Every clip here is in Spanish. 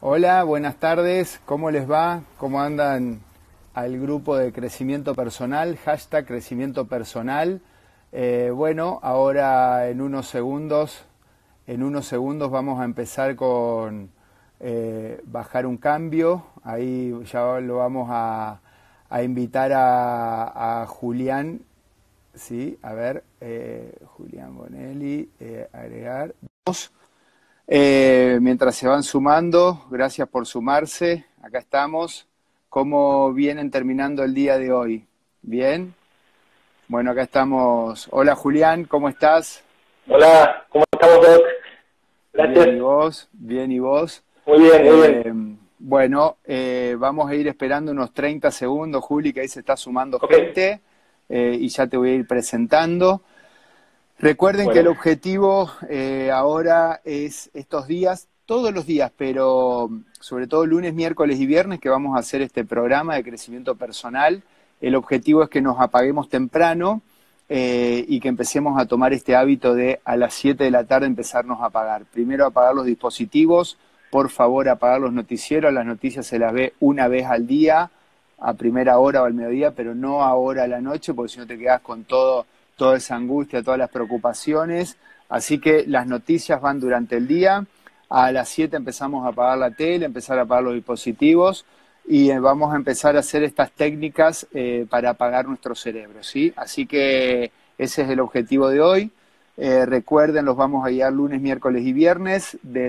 Hola, buenas tardes, ¿cómo les va? ¿Cómo andan al grupo de crecimiento personal? Hashtag crecimiento personal. Bueno, ahora en unos segundos vamos a empezar con bajar un cambio. Ahí ya lo vamos a invitar a Julián. Sí, a ver, Julián Bonelli, agregar. Mientras se van sumando, gracias por sumarse, acá estamos. ¿Cómo vienen terminando el día de hoy? ¿Bien? Bueno, acá estamos. Hola Julián, ¿cómo estás? Hola, ¿cómo estamos, Doc? Gracias. Bien, ¿y vos? Bien, ¿y vos? Muy bien, muy bien. Bueno, vamos a ir esperando unos 30 segundos, Juli, que ahí se está sumando Okay. gente, y ya te voy a ir presentando. Recuerden que el objetivo ahora es estos días, todos los días, pero sobre todo lunes, miércoles y viernes, que vamos a hacer este programa de crecimiento personal. El objetivo es que nos apaguemos temprano y que empecemos a tomar este hábito de a las 7 de la tarde empezarnos a apagar. Primero apagar los dispositivos, por favor apagar los noticieros, las noticias se las ve una vez al día, a primera hora o al mediodía, pero no ahora a la noche, porque si no te quedas con toda esa angustia, todas las preocupaciones. Así que las noticias van durante el día. A las 7 empezamos a apagar la tele, empezar a apagar los dispositivos y vamos a empezar a hacer estas técnicas para apagar nuestro cerebro, ¿sí? Así que ese es el objetivo de hoy. Recuerden, los vamos a guiar lunes, miércoles y viernes de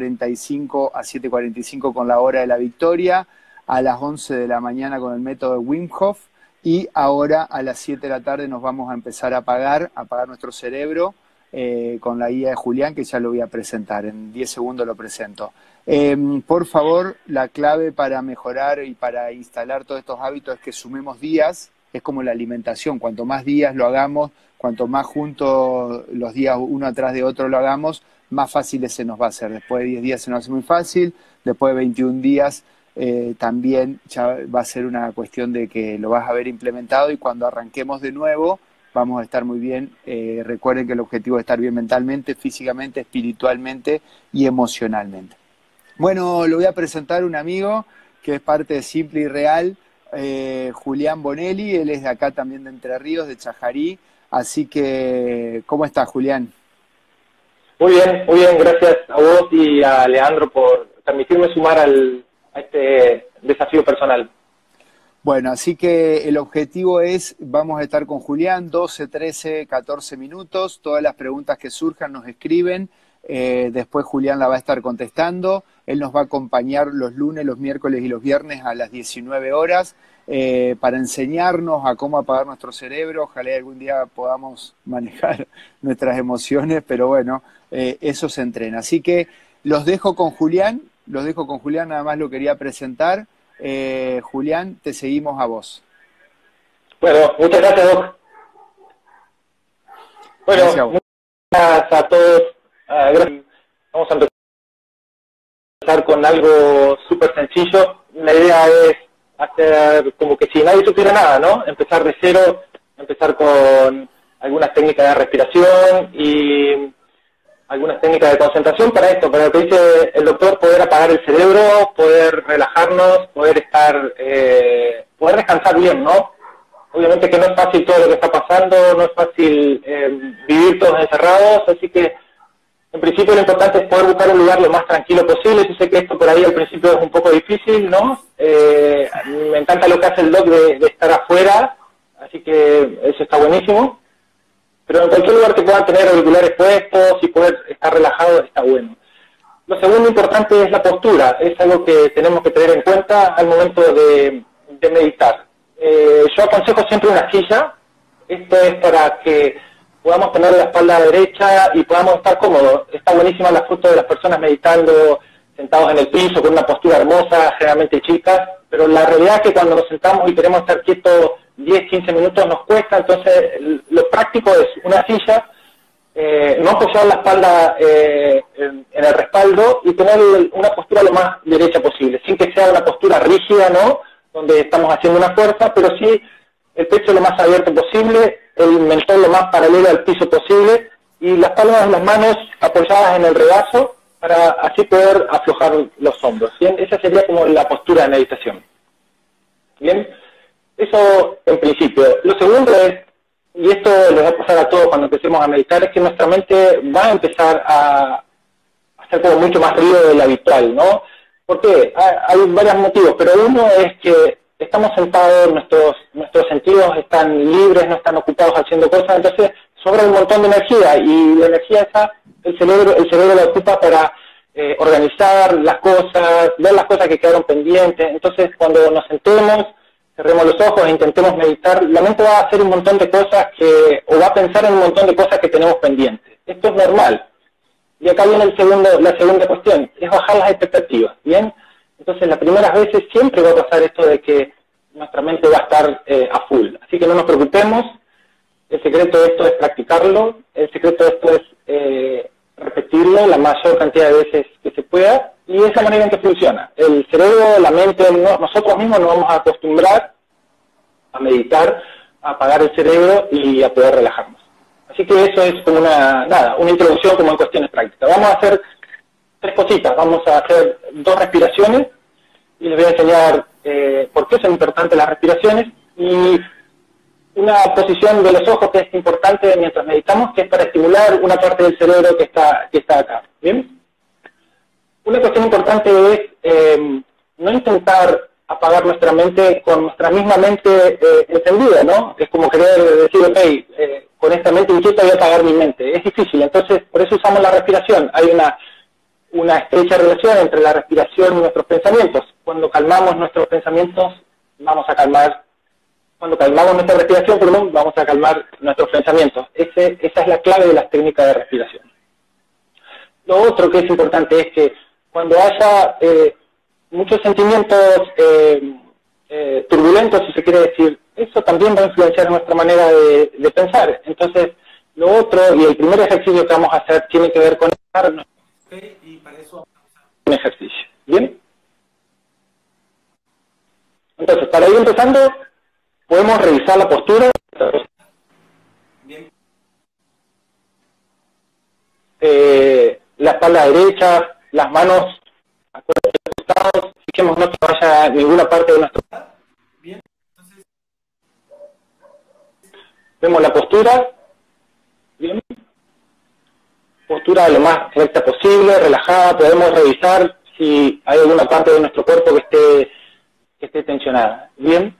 6:45 a 7:45 con la hora de la victoria, a las 11 de la mañana con el método de Wim Hof. Y ahora a las 7 de la tarde nos vamos a empezar a apagar nuestro cerebro con la guía de Julián, que ya lo voy a presentar. En 10 segundos lo presento. Por favor, la clave para mejorar y para instalar todos estos hábitos es que sumemos días. Es como la alimentación. Cuanto más días lo hagamos, cuanto más juntos los días uno atrás de otro lo hagamos, más fácil se nos va a hacer. Después de 10 días se nos hace muy fácil. Después de 21 días... también ya va a ser una cuestión de que lo vas a ver implementado y cuando arranquemos de nuevo vamos a estar muy bien. Recuerden que el objetivo es estar bien mentalmente, físicamente, espiritualmente y emocionalmente. Bueno, lo voy a presentar un amigo que es parte de Simple y Real, Julián Bonelli. Él es de acá también de Entre Ríos, de Chajarí. Así que, ¿cómo estás, Julián? Muy bien, gracias a vos y a Leandro por permitirme sumar a este desafío personal. Bueno, así que el objetivo es, vamos a estar con Julián 12, 13, 14 minutos, todas las preguntas que surjan nos escriben, después Julián la va a estar contestando, él nos va a acompañar los lunes, los miércoles y los viernes a las 19 horas para enseñarnos a cómo apagar nuestro cerebro. Ojalá algún día podamos manejar nuestras emociones, pero bueno, eso se entrena. Así que los dejo con Julián. Nada más lo quería presentar. Julián, te seguimos a vos. Bueno, muchas gracias, Doc. Bueno, gracias a todos. Vamos a empezar con algo súper sencillo. La idea es hacer como que si nadie supiera nada, ¿no? Empezar de cero, empezar con algunas técnicas de respiración y algunas técnicas de concentración para esto, para lo que dice el doctor, poder apagar el cerebro, poder relajarnos, poder descansar bien, ¿no? Obviamente que no es fácil todo lo que está pasando, no es fácil vivir todos encerrados, así que en principio lo importante es poder buscar un lugar lo más tranquilo posible. Yo sé que esto por ahí al principio es un poco difícil, ¿no? Me encanta lo que hace el doc de estar afuera, así que eso está buenísimo. Pero en cualquier lugar que puedan tener auriculares puestos y poder estar relajado está bueno. Lo segundo importante es la postura, es algo que tenemos que tener en cuenta al momento de meditar. Yo aconsejo siempre una silla, esto es para que podamos tener la espalda derecha y podamos estar cómodos. Está buenísima la foto de las personas meditando sentados en el piso con una postura hermosa, generalmente chicas, pero la realidad es que cuando nos sentamos y queremos estar quietos 10, 15 minutos nos cuesta, entonces lo práctico es una silla, no apoyar la espalda en el respaldo y tener una postura lo más derecha posible, sin que sea una postura rígida, ¿no? Donde estamos haciendo una fuerza, pero sí el pecho lo más abierto posible, el mentón lo más paralelo al piso posible y las palmas de las manos apoyadas en el regazo para así poder aflojar los hombros. ¿Bien? Esa sería como la postura de meditación. Bien, eso en principio. Lo segundo es, y esto les va a pasar a todos cuando empecemos a meditar, es que nuestra mente va a empezar a hacer como mucho más ruido de lo habitual, ¿no? ¿Por qué? Hay varios motivos, pero uno es que estamos sentados, nuestros sentidos están libres, no están ocupados haciendo cosas, entonces sobra un montón de energía, y la energía esa, el cerebro la ocupa para organizar las cosas, ver las cosas que quedaron pendientes. Entonces, cuando nos sentemos, cerremos los ojos e intentemos meditar, la mente va a hacer un montón de cosas o va a pensar en un montón de cosas que tenemos pendientes. Esto es normal. Y acá viene la segunda cuestión, es bajar las expectativas, ¿bien? Entonces, las primeras veces siempre va a pasar esto de que nuestra mente va a estar a full. Así que no nos preocupemos, el secreto de esto es practicarlo, el secreto de esto es repetirlo la mayor cantidad de veces que se pueda, y de esa manera en que funciona. El cerebro, la mente, nosotros mismos nos vamos a acostumbrar a meditar, a apagar el cerebro y a poder relajarnos. Así que eso es como una introducción como en cuestiones prácticas. Vamos a hacer 3 cositas. Vamos a hacer 2 respiraciones y les voy a enseñar por qué son importantes las respiraciones, y una posición de los ojos que es importante mientras meditamos, que es para estimular una parte del cerebro que está acá. ¿Bien? Una cuestión importante es no intentar apagar nuestra mente con nuestra misma mente encendida, ¿no? Es como querer decir, ok, con esta mente inquieta voy a apagar mi mente. Es difícil, entonces por eso usamos la respiración. Hay una estrecha relación entre la respiración y nuestros pensamientos. Cuando calmamos nuestros pensamientos, cuando calmamos nuestra respiración, vamos a calmar nuestros pensamientos. Esa es la clave de las técnicas de respiración. Lo otro que es importante es que cuando haya muchos sentimientos turbulentos, si se quiere decir, eso también va a influenciar nuestra manera de pensar. Entonces, lo otro, y el primer ejercicio que vamos a hacer, tiene que ver con y para eso vamos a usar un ejercicio. ¿Bien? Entonces, para ir empezando, podemos revisar la postura. Bien. La espalda derecha, las manos a los costados, fijémonos que no vaya ninguna parte de nuestro cuerpo. Bien, entonces vemos la postura. Bien. Postura lo más recta posible, relajada. Podemos revisar si hay alguna parte de nuestro cuerpo que esté tensionada. Bien.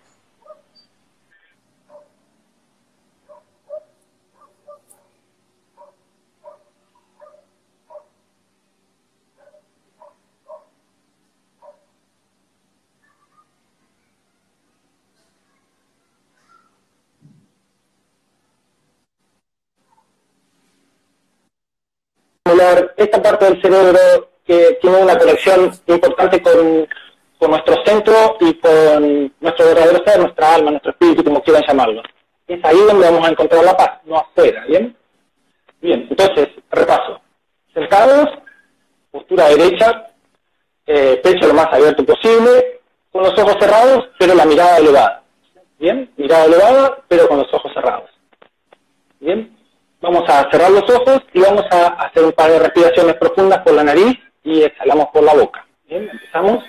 Esta parte del cerebro que tiene una conexión importante con nuestro centro y con nuestro verdadero ser, nuestra alma, nuestro espíritu, como quieran llamarlo. Es ahí donde vamos a encontrar la paz, no afuera, ¿bien? Bien, entonces, repaso. Sentados, postura derecha, pecho lo más abierto posible, con los ojos cerrados, pero la mirada elevada. ¿Bien? Mirada elevada, pero con los ojos cerrados. ¿Bien? Vamos a cerrar los ojos y vamos a hacer un par de respiraciones profundas por la nariz y exhalamos por la boca. Bien, empezamos.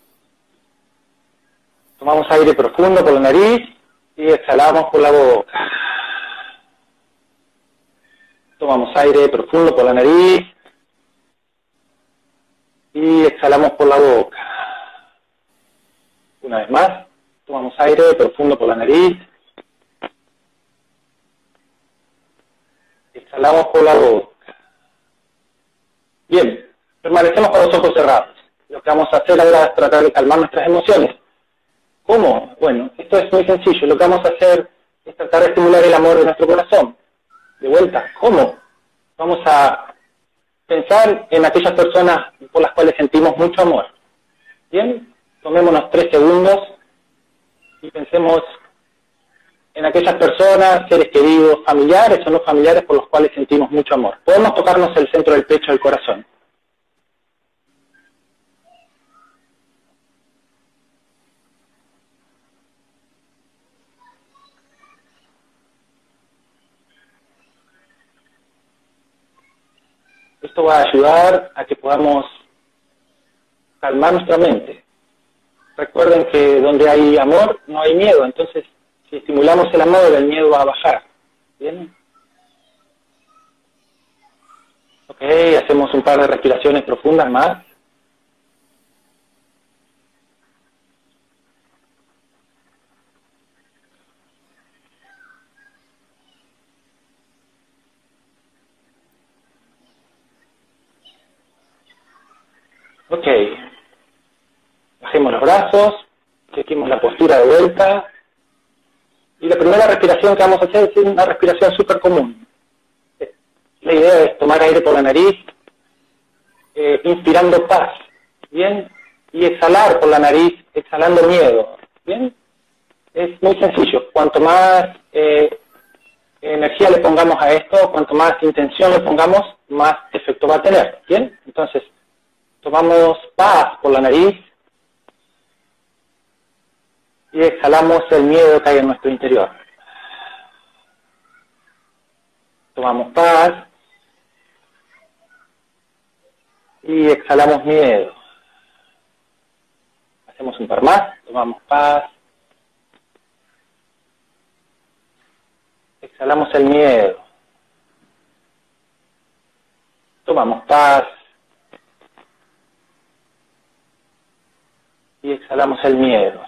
Tomamos aire profundo por la nariz y exhalamos por la boca. Tomamos aire profundo por la nariz y exhalamos por la boca. Una vez más, tomamos aire profundo por la nariz. Exhalamos por la boca. Bien, permanecemos con los ojos cerrados. Lo que vamos a hacer ahora es tratar de calmar nuestras emociones. ¿Cómo? Bueno, esto es muy sencillo. Lo que vamos a hacer es tratar de estimular el amor de nuestro corazón. De vuelta, ¿cómo? Vamos a pensar en aquellas personas por las cuales sentimos mucho amor. Bien, tomémonos 3 segundos y pensemos en aquellas personas, seres queridos, familiares o no familiares por los cuales sentimos mucho amor. Podemos tocarnos el centro del pecho del corazón. Esto Esto va a ayudar a que podamos calmar nuestra mente. Recuerden que donde hay amor no hay miedo, entonces si estimulamos el amor, el miedo va a bajar. ¿Bien? Ok, hacemos un par de respiraciones profundas más. Ok, bajemos los brazos, chequemos la postura de vuelta. Y la primera respiración que vamos a hacer es una respiración súper común. La idea es tomar aire por la nariz, inspirando paz, ¿bien? Y exhalar por la nariz, exhalando miedo, ¿bien? Es muy sencillo. Cuanto más energía le pongamos a esto, cuanto más intención le pongamos, más efecto va a tener, ¿bien? Entonces, tomamos paz por la nariz y exhalamos el miedo que hay en nuestro interior. Tomamos paz y exhalamos miedo. Hacemos un par más, tomamos paz, exhalamos el miedo, tomamos paz y exhalamos el miedo.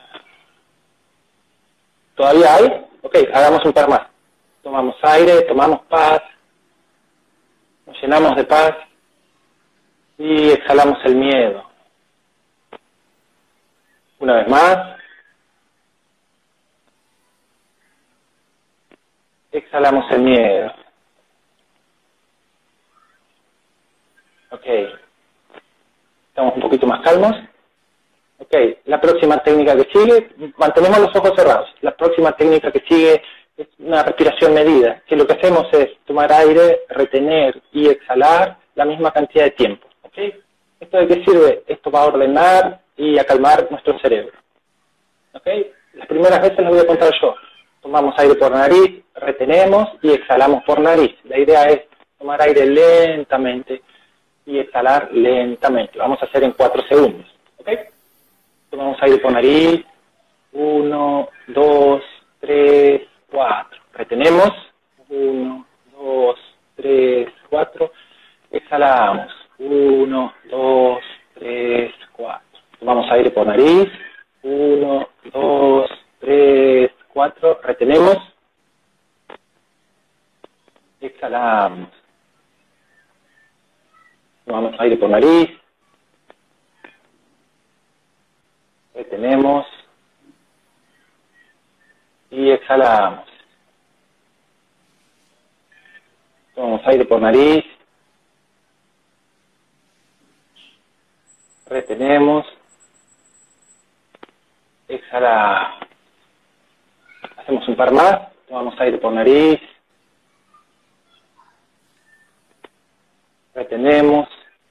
¿Todavía hay? Ok, hagamos un par más. Tomamos aire, tomamos paz, nos llenamos de paz y exhalamos el miedo. Una vez más. Exhalamos el miedo. Ok. Estamos un poquito más calmos. Ok, la próxima técnica que sigue, mantenemos los ojos cerrados. La próxima técnica que sigue es una respiración medida, que lo que hacemos es tomar aire, retener y exhalar la misma cantidad de tiempo. ¿Ok? ¿Esto de qué sirve? Esto va a ordenar y a calmar nuestro cerebro. ¿Ok? Las primeras veces las voy a contar yo. Tomamos aire por nariz, retenemos y exhalamos por nariz. La idea es tomar aire lentamente y exhalar lentamente. Lo vamos a hacer en 4 segundos. ¿Ok? Tomamos aire por nariz. 1, 2, 3, 4. Retenemos. 1, 2, 3, 4. Exhalamos. 1, 2, 3, 4. Tomamos aire por nariz. 1, 2, 3, 4. Retenemos. Exhalamos. Tomamos aire por nariz. Retenemos. Y exhalamos. Tomamos aire por nariz. Retenemos. Exhalamos. Hacemos un par más. Tomamos aire por nariz. Retenemos.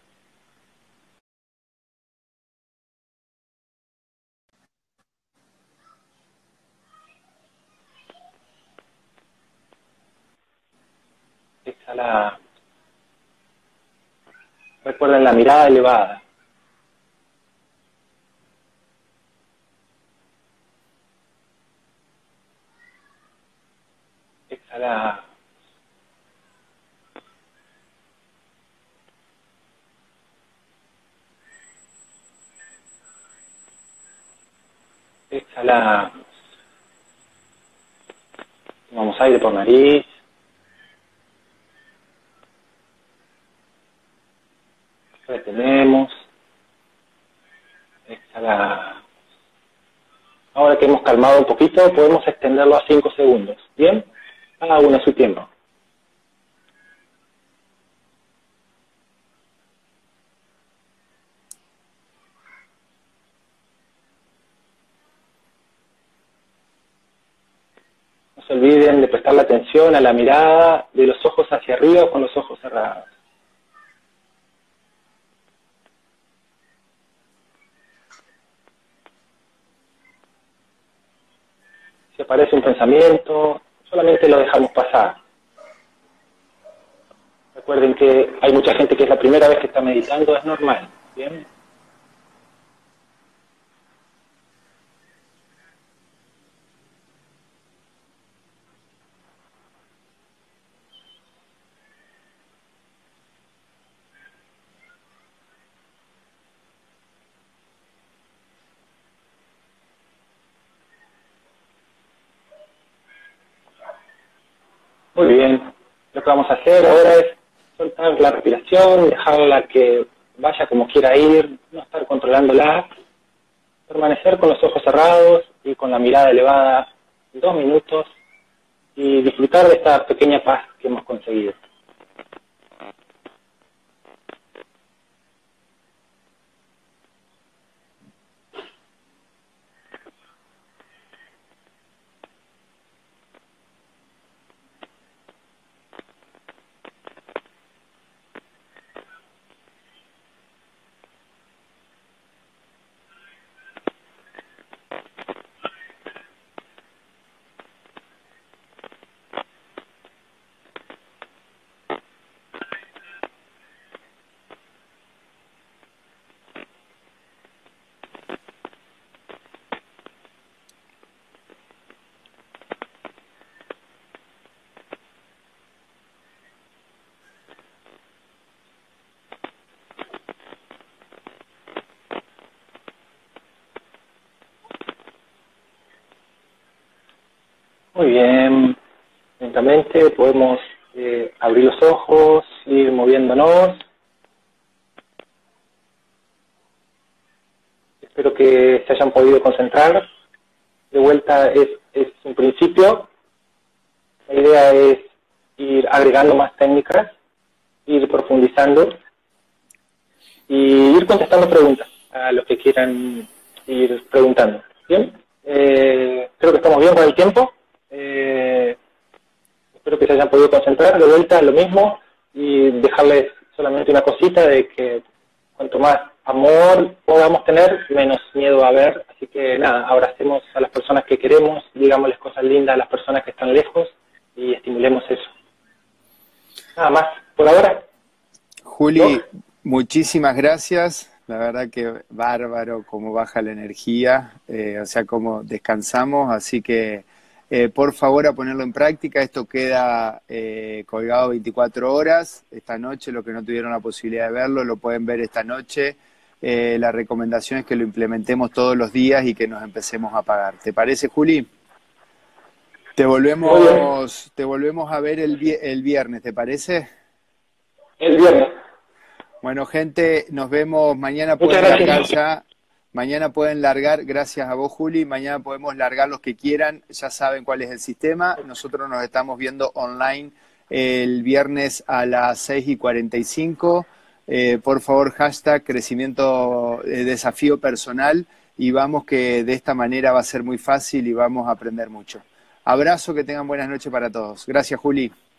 Exhalamos. Recuerden la mirada elevada. Exhalamos. Exhalamos. Tomamos aire por nariz. Retenemos. Exhalamos. Ahora que hemos calmado un poquito, podemos extenderlo a 5 segundos. ¿Bien? Cada uno a su tiempo. No se olviden de prestar la atención a la mirada de los ojos hacia arriba o con los ojos cerrados. Si aparece un pensamiento, solamente lo dejamos pasar. Recuerden que hay mucha gente que es la primera vez que está meditando, es normal. ¿Bien? Muy bien. Lo que vamos a hacer ahora es soltar la respiración, dejarla que vaya como quiera ir, no estar controlándola, permanecer con los ojos cerrados y con la mirada elevada 2 minutos y disfrutar de esta pequeña paz que hemos conseguido. Muy bien, lentamente podemos abrir los ojos, ir moviéndonos. Espero que se hayan podido concentrar. De vuelta es un principio. La idea es ir agregando más técnicas, ir profundizando y ir contestando preguntas a los que quieran ir preguntando. Bien, creo que estamos bien con el tiempo. Espero que se hayan podido concentrar. De vuelta lo mismo y dejarles solamente una cosita de que cuanto más amor podamos tener, menos miedo va a haber. Así que nada, abracemos a las personas que queremos, digámosles cosas lindas a las personas que están lejos y estimulemos eso. Nada más por ahora. Juli, ¿No? muchísimas gracias. La verdad que bárbaro cómo baja la energía, o sea, cómo descansamos. Así que, por favor, a ponerlo en práctica. Esto queda colgado 24 horas. Esta noche, los que no tuvieron la posibilidad de verlo, lo pueden ver esta noche. La recomendación es que lo implementemos todos los días y que nos empecemos a pagar. ¿Te parece, Juli? Muy bien. Te volvemos a ver el viernes, ¿te parece? El viernes. Bueno, gente, nos vemos. Mañana Muchas pueden largar gracias. ya. Mañana pueden largar, gracias a vos, Juli. Mañana podemos largar los que quieran. Ya saben cuál es el sistema. Nosotros nos estamos viendo online el viernes a las 6:45. Por favor, hashtag crecimiento, desafío personal. Y vamos que de esta manera va a ser muy fácil y vamos a aprender mucho. Abrazo, que tengan buenas noches para todos. Gracias, Juli.